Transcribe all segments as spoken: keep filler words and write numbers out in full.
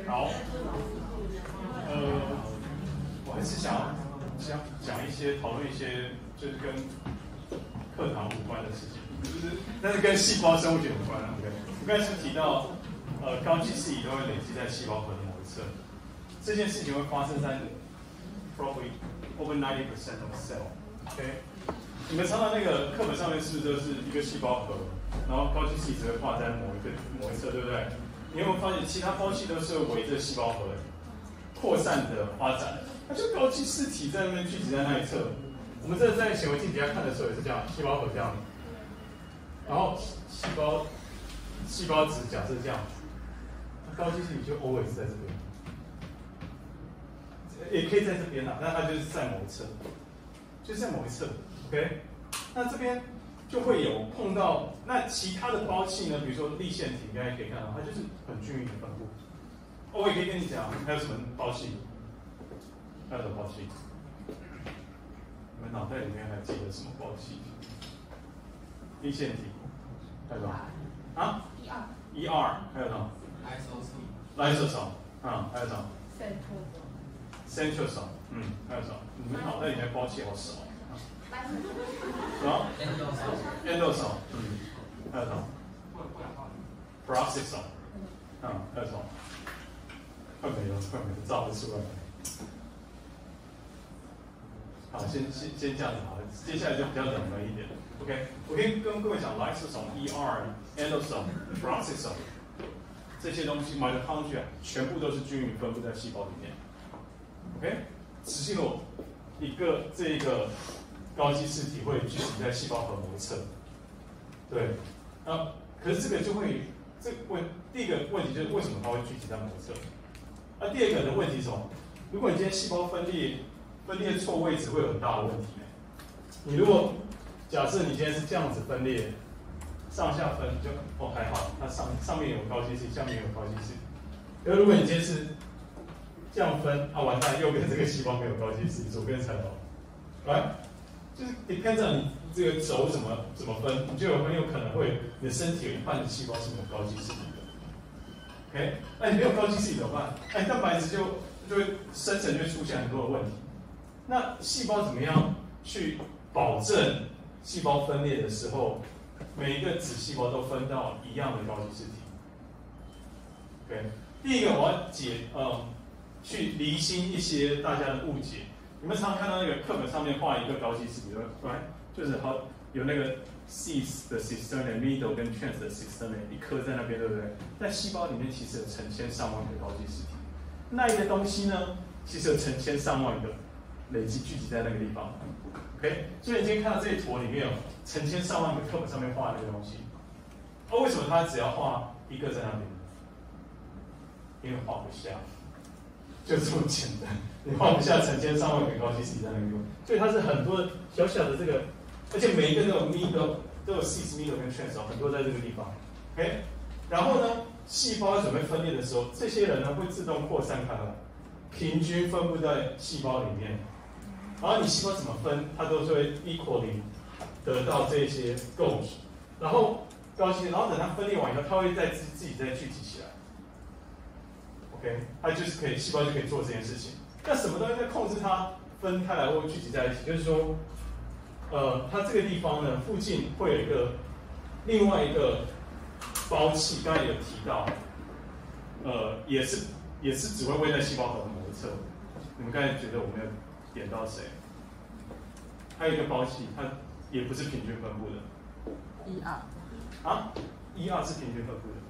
好，呃，我还是想要讲讲一些讨论一些就是跟课堂无关的事情，就是但是跟细胞生物学有关啊。OK， 我刚才是提到，呃，高剂次乙都会累积在细胞核的某一侧，这件事情会发生在 probably over ninety percent of cell。OK， 你们常常那个课本上面是不是都是一个细胞核，然后高剂次乙只会画在某一个某一侧，对不对？你有没有发现其他胞器都是围着细胞核扩散的发展？它就高剂次体在那边聚集在那一侧。我们这在显微镜底下看的时候也是这样，细胞核这样，然后细胞细胞质假设这样，那高剂次体就 always 在这边，也可以在这边啦，那它就是在某一侧，就是在某一侧 ，OK？ 那这边就会有碰到那其他的胞器呢，比如说粒线体，大家可以看到，它就是很均匀的分布。哦，我也可以跟你讲，还有什么胞器？还有什么胞器？你们脑袋里面还记得什么胞器？粒线体，还有什么？啊？一二。一二，还有什么 ？lysosome。啊，还有什么 ？centrosome。嗯，还有什么？你们脑袋里面胞器好少。什么 ？endosome。嗯，还有什么 ？peroxisome。嗯，还有什么？快没了，快没了，造不出来。好，先先先这样子好了，接下来就比较冷门一点。OK， 我可以跟各位讲 lysosome、E R、endosome、peroxisome 这些东西 ，mitochondria 全部都是均匀分布在细胞里面。OK， 仔细落一个这一个高剂次体会聚集在细胞核某一侧。对，啊，可是这个就会这个问第一个问题就是为什么它会聚集在某一侧？那第二个的问题是什么？如果你今天细胞分裂分裂错位置会有很大的问题。你如果假设你今天是这样子分裂，上下分就哦还好，它上上面有高剂次，下面有高剂次。而如果你今天是这样分，啊完蛋，右边这个细胞没有高剂次，左边才有，来，就是 depends on 你这个轴怎么怎么分，你就有很有可能会你的身体有一半的细胞是没有高剂次的。OK， 那你没有高剂次怎么办？那你蛋白质就就会生成就会出现很多的问题。那细胞怎么样去保证细胞分裂的时候，每一个子细胞都分到一样的高剂次体 ？OK， 第一个我要解呃去厘清一些大家的误解。你们常常看到那个课本上面画一个高剂次体，对吧？就是好有那个 cis 的 cisternae middle 跟 trans 的 cisternae 一颗在那边，对不对？在细胞里面其实有成千上万个高剂次体，那一个东西呢，其实有成千上万个累积聚集在那个地方。OK， 所以你今天看到这一坨里面有成千上万个课本上面画的那个东西，哦，为什么它只要画一个在那边？因为画不下，就这么简单，你画不下成千上万个高剂次体在那个地方，所以它是很多小小的这个。而且每一个都有 middle， 都有 cis middle 跟 trans， 很多在这个地方 ，OK。然后呢，细胞准备分裂的时候，这些人呢会自动扩散开来，平均分布在细胞里面。然后你细胞怎么分，它都是会 equally 得到这些构体。然后高剂，然后等它分裂完以后，它会再自自己再聚集起来 ，OK。它就是可以，细胞就可以做这件事情。那什么东西在控制它分开来或聚集在一起？就是说。呃，它这个地方呢，附近会有一个另外一个胞器，刚才有提到，呃，也是也是只会位在细胞核的某一侧。你们刚才觉得我没有点到谁？还有一个胞器，它也不是平均分布的。 一二。 啊，一二是平均分布的。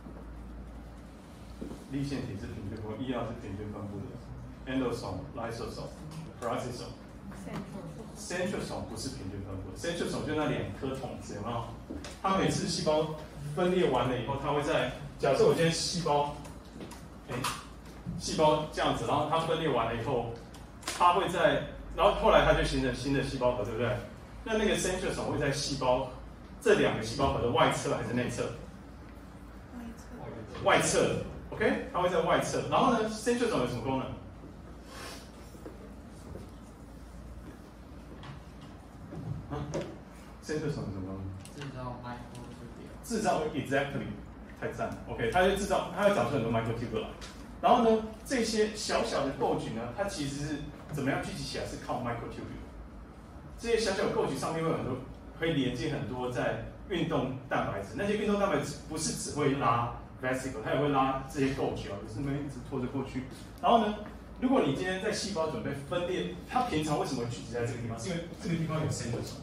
粒线体是平均分布，一二是平均分布的。endosome、lysosome、peroxisome。centrosome 不是平均分布 ，centrosome 就那两颗筒子，有没有？它每次细胞分裂完了以后，它会在假设我今天细胞，哎，细胞这样子，然后它分裂完了以后，它会在，然后后来它就形成新的细胞核，对不对？那那个 centrosome 会在细胞这两个细胞核的外侧还是内侧？外侧。外侧 ，OK， 它会在外侧。然后呢 ，centrosome 有什么功能？啊 ，centrosome 什么东西？ 制造 microtubule。 制造 exactly 太赞了 ，OK， 它就制造，它会长出很多 microtubule 来， 然后呢，这些小小的构局呢，它其实是怎么样聚集起来？是靠 microtubule。这些小小的构局上面会有很多，可以连接很多在运动蛋白质。那些运动蛋白质不是只会拉 vesicle， 它也会拉这些构局啊，就是那边一直拖着过去。然后呢，如果你今天在细胞准备分裂，它平常为什么会聚集在这个地方？是因为这个地方有 centrosome，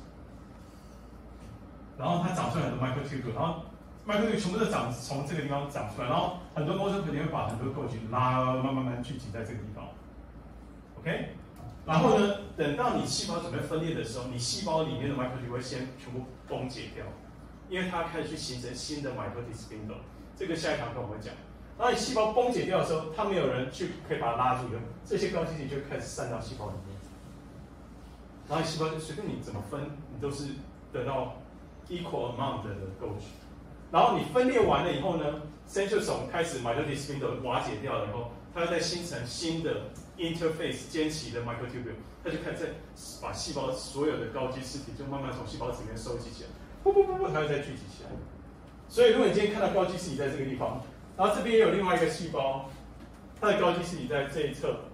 然后它长出来很多 microtubule， 然后 microtubule 全部都长从这个地方长出来，然后很多 motion 肯定会把很多构局拉，慢慢慢聚集在这个地方。OK， 然后呢，等到你细胞准备分裂的时候，你细胞里面的 microtubule 会先全部崩解掉，因为它开始去形成新的 mitotic spindle。这个下一堂课我会讲。然后你细胞崩解掉的时候，它没有人去可以把它拉住的，这些高基体就开始散到细胞里面。然后细胞就随便你怎么分，你都是得到 equal amount 的构局。然后你分裂完了以后呢 ，centrosome 开始 mitotic spindle 瓦解掉了以后，它又再形成新的 interface 间期的 microtubule， 它就开始再把细胞所有的高基质体就慢慢从细胞里面收集起来，不不不不，它又再聚集起来。所以如果你今天看到高基质体在这个地方，然后这边也有另外一个细胞，它的高基质体在这一侧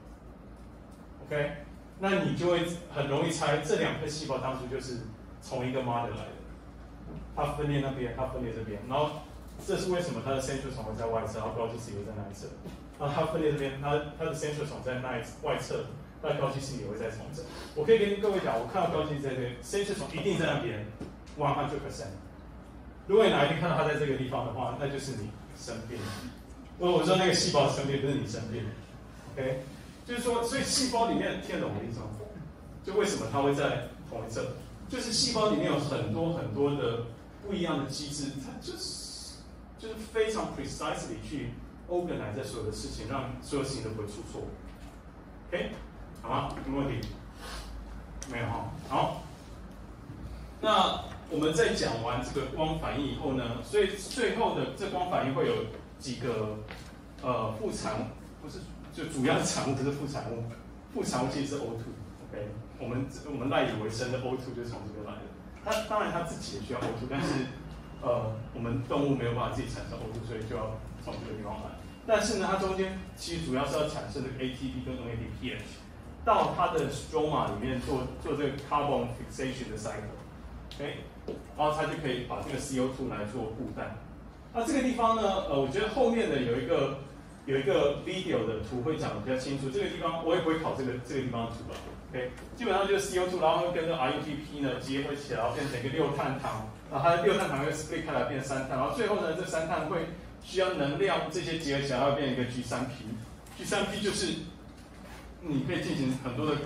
，OK， 那你就会很容易猜这两颗细胞当初就是从一个 mother 来的。它分裂那边，它分裂这边，然后这是为什么它的 centrosome 会在外侧，然后高基质体会在那一侧。然后它分裂这边，它它的 centrosome 在那一外侧，它的高基质体也会在从这。我可以跟各位讲，我看到高基质体在这边 ，centrosome 一定在那边 one hundred percent。如果你哪一天看到它在这个地方的话，那就是你生病了。我我说那个细胞生病，不是你生病了 ，OK？ 就是说，所以细胞里面听得懂我的意思吗？就为什么它会在同一侧？就是细胞里面有很多很多的不一样的机制，它就是就是非常 precisely 去 organize 在所有的事情，让所有事情都不会出错。OK， 好吗？有没有问题？没有哈。好，那我们在讲完这个光反应以后呢，所以最后的这光反应会有几个呃副产物，不是就主要的产物不是副产物，副产物其实是 O 二 OK， 我们我们赖以为生的 O 二 就是从这边来的。它当然它自己也需要 O 二，但是呃我们动物没有办法自己产生 O 二，所以就要从这个地方来。但是呢，它中间其实主要是要产生这个 A T P 跟 N A D P H 到它的 stroma 里面做做这个 carbon fixation 的 cycle。OK， 然后它就可以把这个 C O 二 来做固氮。那这个地方呢，呃，我觉得后面的有一个有一个 video 的图会讲得比较清楚。这个地方我也不会考这个这个地方的图了。OK， 基本上就是 C O 二， 然后跟这 R U T P 呢结合起来，然后变成一个六碳糖，然后它的六碳糖会 split 开来变三碳，然后最后呢，这三碳会需要能量，这些结合起来会变一个 G 三 P。G 三 P 就是你可以进行很多的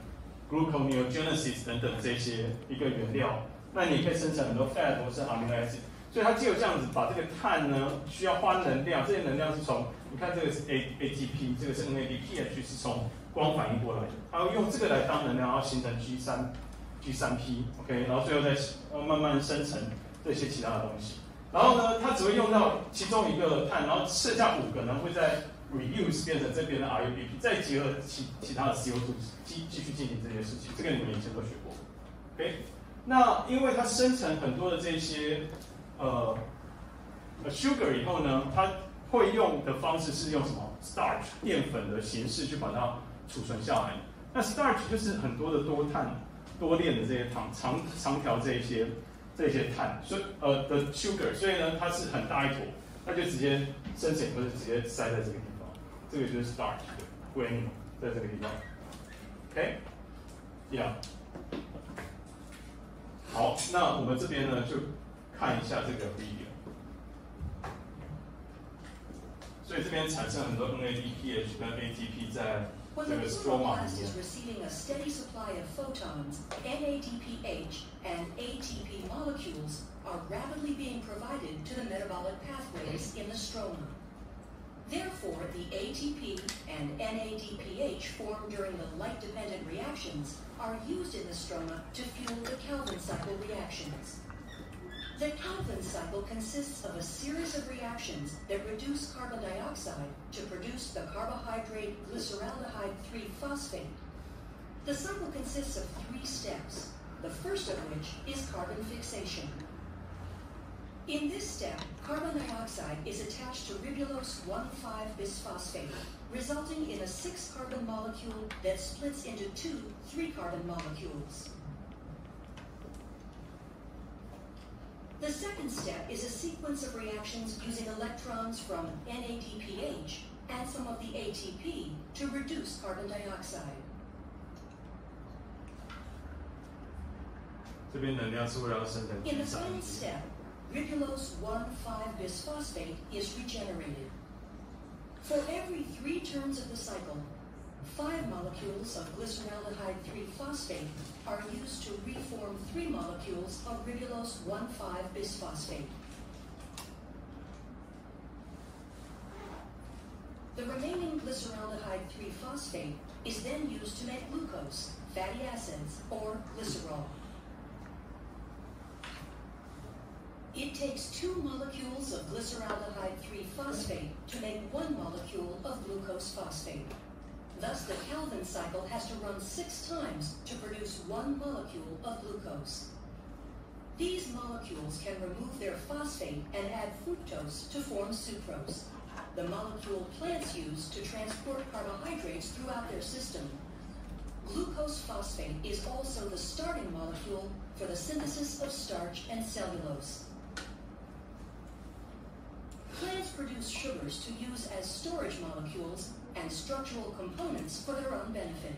gluconeogenesis 等等这些一个原料。那你可以生成很多 fat 或是 amino acid， 所以它只有这样子把这个碳呢需要花能量，这些能量是从你看这个是 A A T P， 这个是 N A D P H 是从光反应过来的，它会用这个来当能量，然后形成 G 三 G 三 P OK， 然后最后再慢慢生成这些其他的东西。然后呢，它只会用到其中一个碳，然后剩下五个呢会再 reuse 变成这边的 R U B P， 再结合其其他的 C O 二 继继续进行这些事情。这个你们以前都学过 OK。那因为它生成很多的这些呃 sugar 以后呢，它会用的方式是用什么 starch 淀粉的形式去把它储存下来。那 starch 就是很多的多碳多链的这些糖长长条这一些这些碳，所以呃的 sugar， 所以呢它是很大一坨，它就直接生成或者直接塞在这个地方，这个就是 starch 的 granule 在这个地方 ，OK， yeah。好，那我们这边呢就看一下这个 video。所以这边产生很多 N A D P H 跟 A T P 在这个 stroma 里面。 Receiving a steady supply of photons, N A D P H and A T P molecules are rapidly being provided to the metabolic pathways in the stroma. Therefore, the A T P and N A D P H formed during the light-dependent reactions are used in the stroma to fuel the Calvin cycle reactions. The Calvin cycle consists of a series of reactions that reduce carbon dioxide to produce the carbohydrate glyceraldehyde three phosphate. The cycle consists of three steps, the first of which is carbon fixation. In this step, carbon dioxide is attached to ribulose one five bisphosphate, resulting in a six-carbon molecule that splits into two three-carbon molecules. The second step is a sequence of reactions using electrons from N A D P H and some of the A T P to reduce carbon dioxide. 这边能量是为了要生成 In the 聚散 final 粒子。 step, ribulose one five bisphosphate is regenerated. For every three turns of the cycle, five molecules of glyceraldehyde three phosphate are used to reform three molecules of ribulose one five bisphosphate. The remaining glyceraldehyde three phosphate is then used to make glucose, fatty acids, or glycerol. It takes two molecules of glyceraldehyde three phosphate to make one molecule of glucose phosphate. Thus, the Calvin cycle has to run six times to produce one molecule of glucose. These molecules can remove their phosphate and add fructose to form sucrose, the molecule plants use to transport carbohydrates throughout their system. Glucose phosphate is also the starting molecule for the synthesis of starch and cellulose. Plants produce sugars to use as storage molecules and structural components for their own benefit.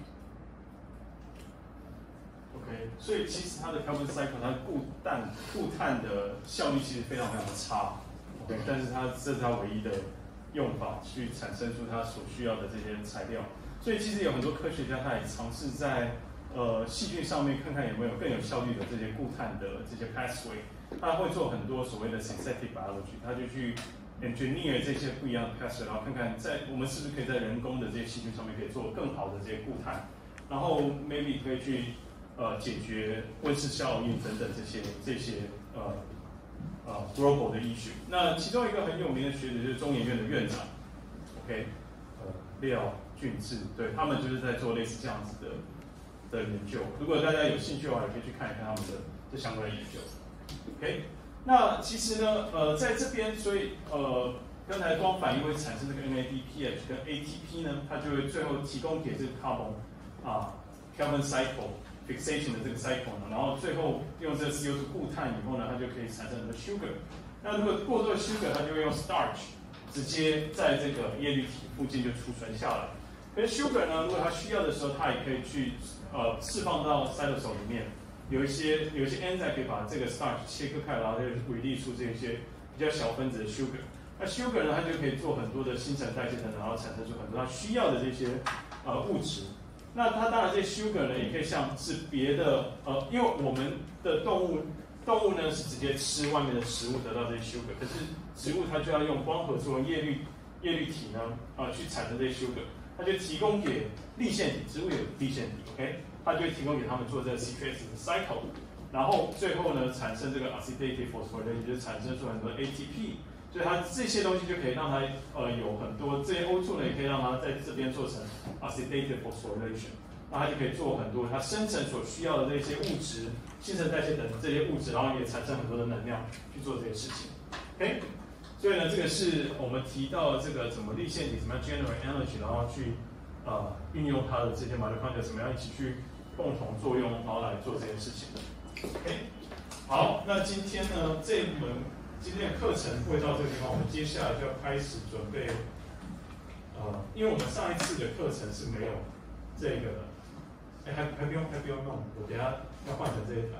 OK， 所以其实它的 carbon cycle 它固氮固碳的效率其实非常非常的差 ，OK， 但是它这是它唯一的用法去产生出它所需要的这些材料。所以其实有很多科学家他也尝试在呃细菌上面看看有没有更有效率的这些固碳的这些 pathway， 他会做很多所谓的 synthetic biology， 他就去 engineer 这些不一样的 pathway， 然后看看在我们是不是可以在人工的这些细菌上面可以做更好的这些固碳，然后 maybe 可以去呃解决温室效应等等这些这些呃呃 global 的医学。那其中一个很有名的学者就是中研院的院长 ，OK， 呃廖俊志，对他们就是在做类似这样子的的研究。如果大家有兴趣的话，也可以去看一看他们的这相关的研究。OK。 那其实呢，呃，在这边，所以呃，刚才光反应会产生这个 N A D P H 跟 A T P 呢，它就会最后提供给这个 carbon 啊 carbon cycle fixation 的这个 cycle 呢，然后最后用这个 C O two 固碳以后呢，它就可以产生很多 sugar。那如果过多的 sugar， 它就会用 starch 直接在这个叶绿体附近就储存下来。可是 sugar 呢，如果它需要的时候，它也可以去呃释放到 cytosol 里面。 有一些有一些 enzyme 可以把这个 starch 切割开，然后就 release 出这些比较小分子的 sugar。那 sugar 呢，它就可以做很多的新陈代谢等等，然后产生出很多它需要的这些呃物质。那它当然这些 sugar 呢，也可以像是别的呃，因为我们的动物动物呢是直接吃外面的食物得到这些 sugar， 可是植物它就要用光合作用叶绿叶绿体呢啊、呃、去产生这些 sugar， 它就提供给粒线体，植物有粒线体 ，OK。 它就会提供给他们做这个 citrate 的 cycle， 然后最后呢产生这个 acetate phosphorylation， 就是产生出很多 A T P， 所以它这些东西就可以让它呃有很多这些 O 二 呢，也可以让它在这边做成 acetate phosphorylation， 那它就可以做很多它生成所需要的这些物质，新陈代谢等这些物质，然后也产生很多的能量去做这些事情。OK， 所以呢，这个是我们提到这个怎么粒线体怎么样 generate energy， 然后去呃运用它的这些 mitochondria 怎么样一起去 共同作用，然后来做这件事情的。OK， 好，那今天呢，这一门今天的课程会到这个地方，我们接下来就要开始准备，呃，因为我们上一次的课程是没有这个的，哎，还还不用还不用弄，我等一下要换成这一台。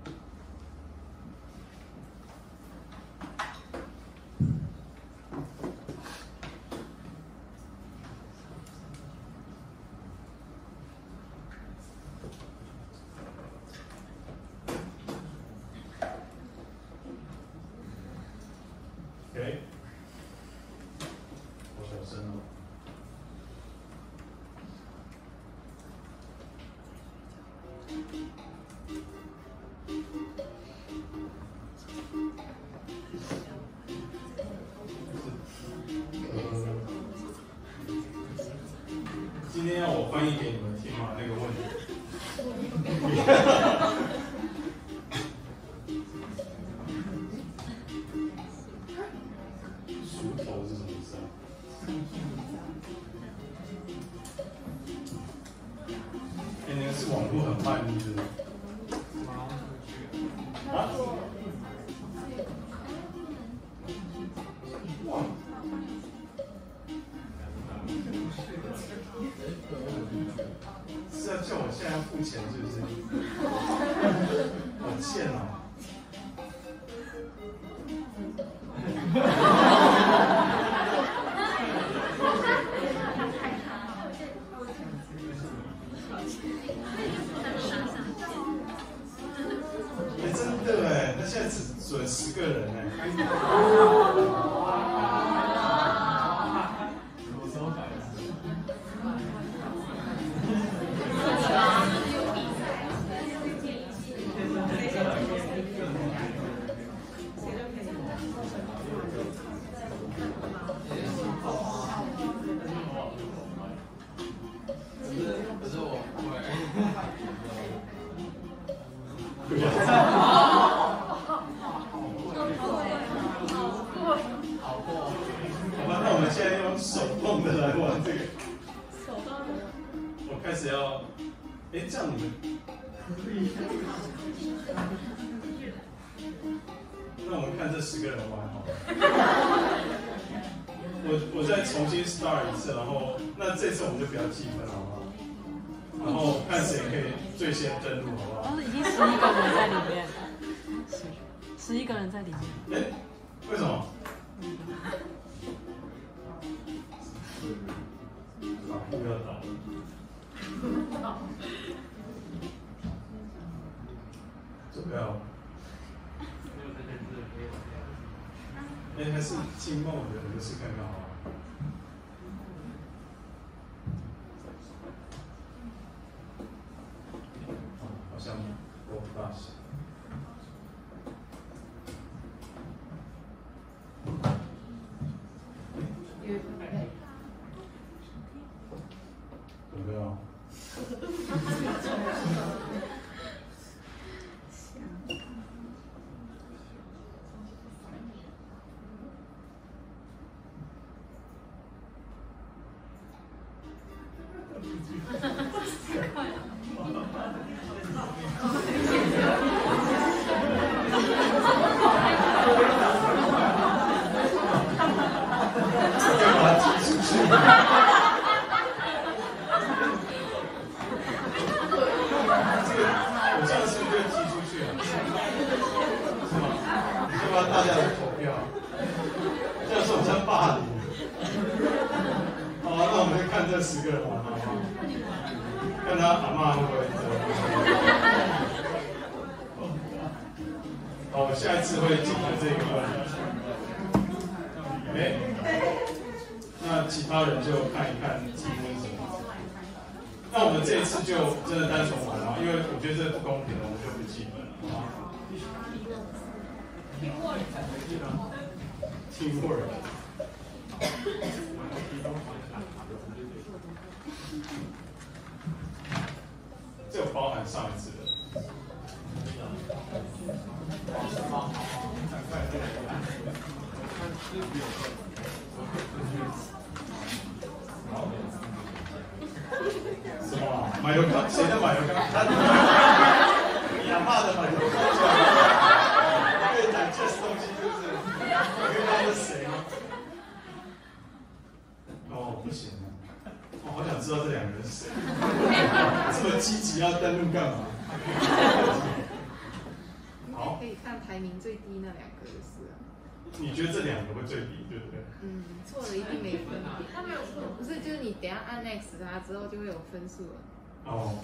OK， 好小声哦。呃，今天要我翻译给你们听吗？那个问题。 是网络很慢，是不是？啊？哇！是要叫我现在要付钱是不是？好贱啊！哎、欸，真的哎，他现在只准十个人哎。那我们看这十个人玩好了。我我再重新 start 一次，然后那这次我们就不要计分，好不好？然后看谁可以最先登录，好不好？ 但是已经十一个人在里面，十一个人在里面。 哎、欸，为什么？啊，不要倒。准备好。哎、欸，还是静默的，我们试看看好了。好像都不大行。准备好。这有包含上一次的。什么、啊？马油康？谁的马油康？他你阿嬤的马油康？可以讲这东西是不是？你知道是谁吗？哦，不行啊！我好想知道这两个人是谁。这么积极要登录干嘛？好， 可以看排名最低那两个就是了。 你觉得这两个会最低，对不对？ 嗯，错了一定没分。他没有错，不是，就是你等一下按 next 它之后就会有分数了。 哦。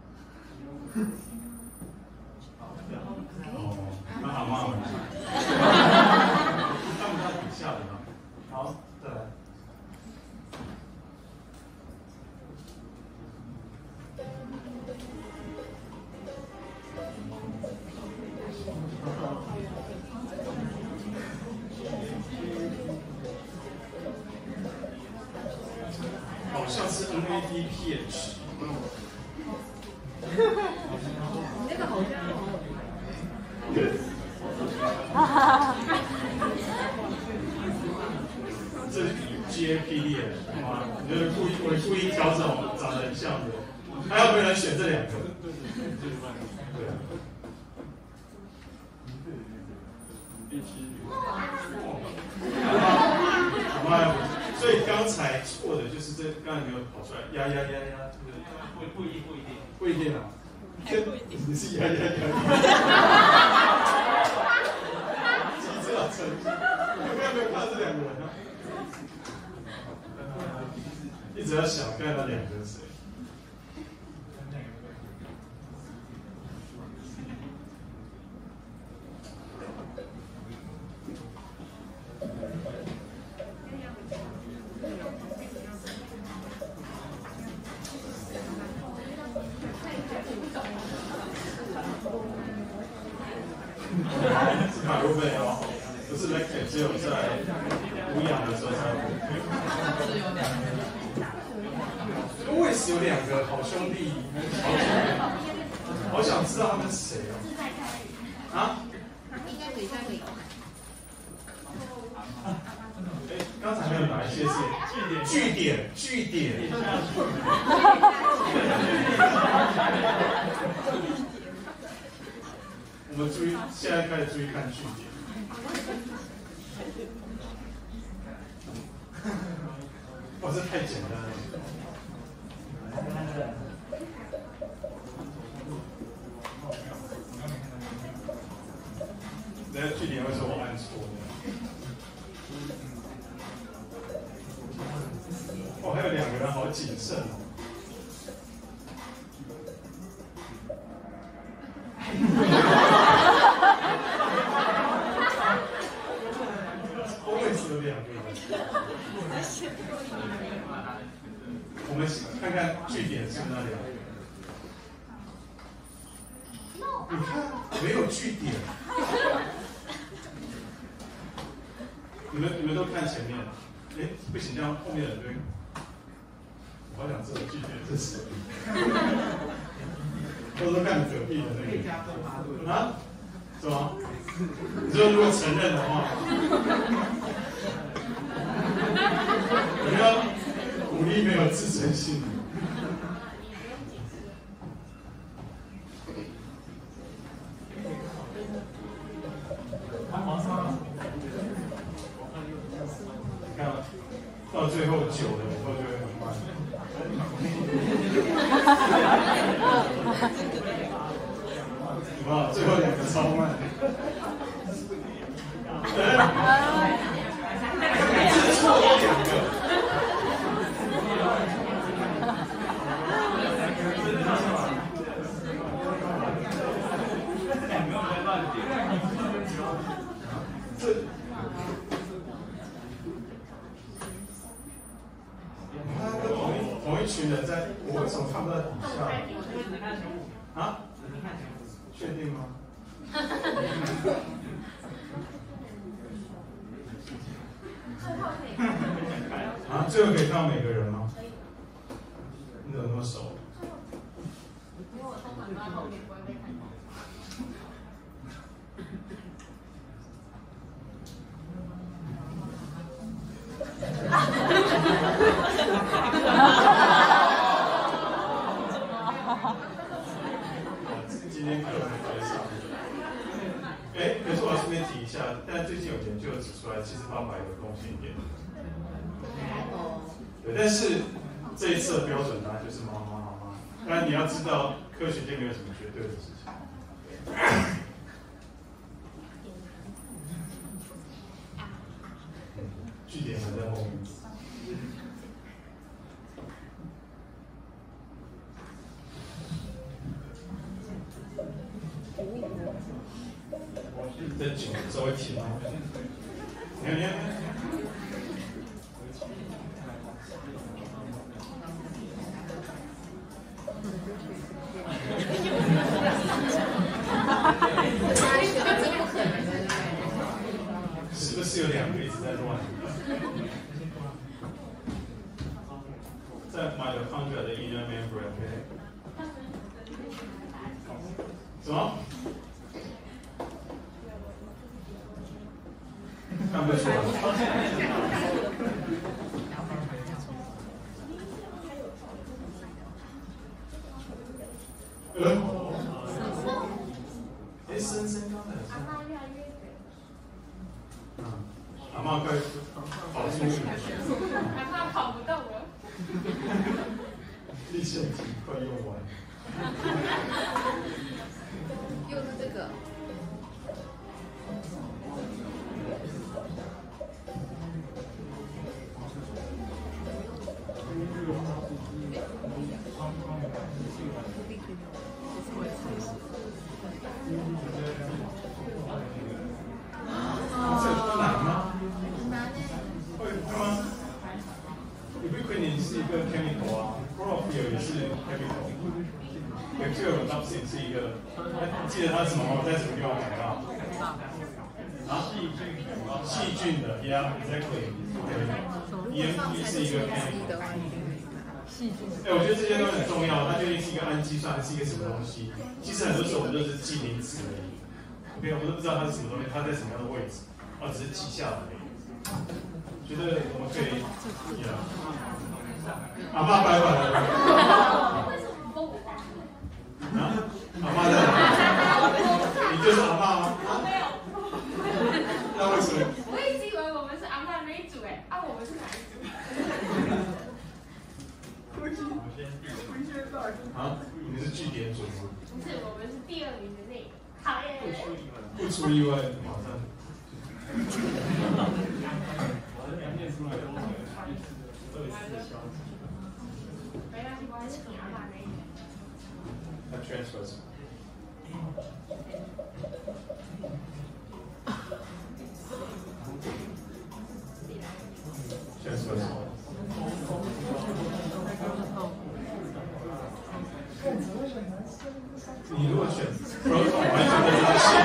哦，那阿嬤们，看不到底下的吗？好，再来。好像是 N A D P H。 你那个好像哦。 这是 G A P D 的，好吗？你就是故意，我故意挑这种长得很像的。 还有没有人选这两个？对啊。好吧，所以刚才错的就是这，刚才没有跑出来，呀呀呀呀，不不一定不一定不一定啊，这你是呀呀呀，急着成绩，有没有没有看到这两个人啊？一直要想看到两个是谁。是卡路贝哦，不是 lecture， 只有在无氧的时候才有。是有两个。为什么有两个好兄弟？好想知道他们是谁哦。啊？ 应该可以，再可以。 哎，刚才还有哪一些是据点？据点。我们注意，现在开始注意看句点。哇，这太简单了。等下句点会说我按错的。哦，还有两个人好谨慎哦。always 有两个人。我们看看句点是那两个。你看，没有句点。你们你们都看前面，哎，不行，这样后面的人对。我好想知道句点是谁。都是看隔壁的那个。啊？什么？你说如果承认的话，你要鼓励没有自尊心。你看，到最后久了以后就会很慢。哇，最后两个超慢。每次错都两个。这，你看，跟同一同一群人在，我为什么看不到底下？啊？确定吗？啊，最后可以看到每个人吗？你怎么那么熟？因为我通常在后面不会被看到。今天课没开上。哎，可是我要顺便提一下，但最近有研究指出来，其实八百有共性点。对，但是这一次的标准答案就是妈妈妈妈。当然你要知道，科学界没有什么绝对的事情。句点还在后面。在酒稍微甜。你看，你看。是不是有两个一直在乱？在 mitochondria 的 inner membrane， 什么？看不出来。 呃，哎，深深刚才阿妈越来越肥， 嗯，阿妈快跑出去， 阿妈跑不动了。 力气已经快用完。 又是这个。 这不难吗？ 难呢。 会会吗 ？Ubiquinone 是一个 chemical 啊 ，Chlorophyll 也是 chemical。Bacterial toxin 是一个，记得它是什么吗？我在什么地方讲到？啊？细菌的 ，Yeah, exactly。E M P 是一个 chemical。哎，我觉得这些都很重要，它究竟是一个氨基酸还是一个什么东西？其实很多时候我们都是记名词而已。OK， 我们都不知道它是什么东西，它在什么样的位置，哦，只是记下来而已。觉得我们可以，呀，阿妈拜拜了。啊？阿妈在哪？你就是阿妈吗？ 没有。 那为什么？ 我一直以为我们是阿妈那一组哎，啊，我们是哪一组？ 啊？你们是据点组吗？ 不是，我们是第二名的那个。好耶！ 不出意外，马上。 没关系，我还是你阿妈那一组。 他 transfer 什么 ？transfer 什么？你如果选 proton， 完全不知道细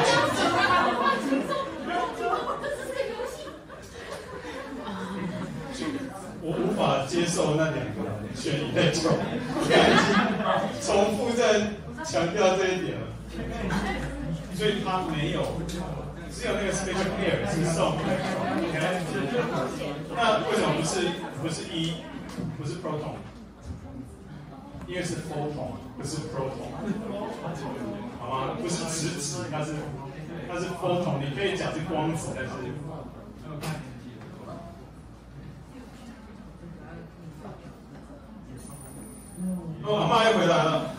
节。我无法接受那两个选一类种，我刚才已经重复在强调这一点了。所以它没有，只有那个 special air 是送 electron。那为什么不是不是一，不是 proton？ 因为是 photon， 不是 proton， 好吗？不是质子，它是它是 photon， 你可以讲是光子，但是。哦，阿妈又回来了。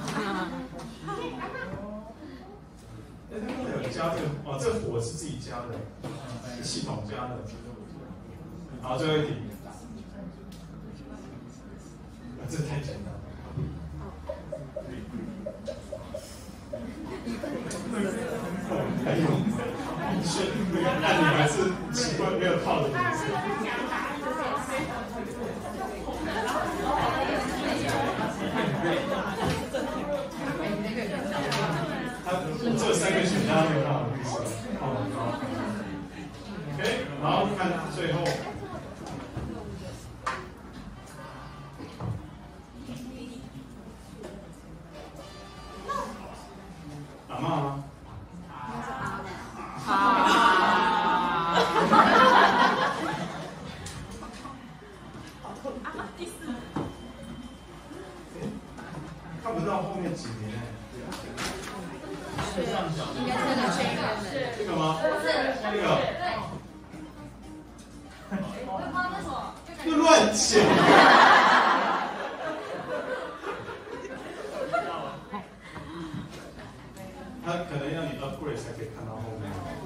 哎，他刚才有加这个，哦，这个火是自己加的，是系统加的。好，最后一题。啊，这太简单了。还有，是那个按钮还是奇怪没有套的颜色。它这三个选项没有套的绿色。OK， 然后看最后。阿嬷吗？啊！看不到后面几年哎。 应该是这个这个吗？这个。又乱讲。他可能要你 upgrade 才可以看到后面。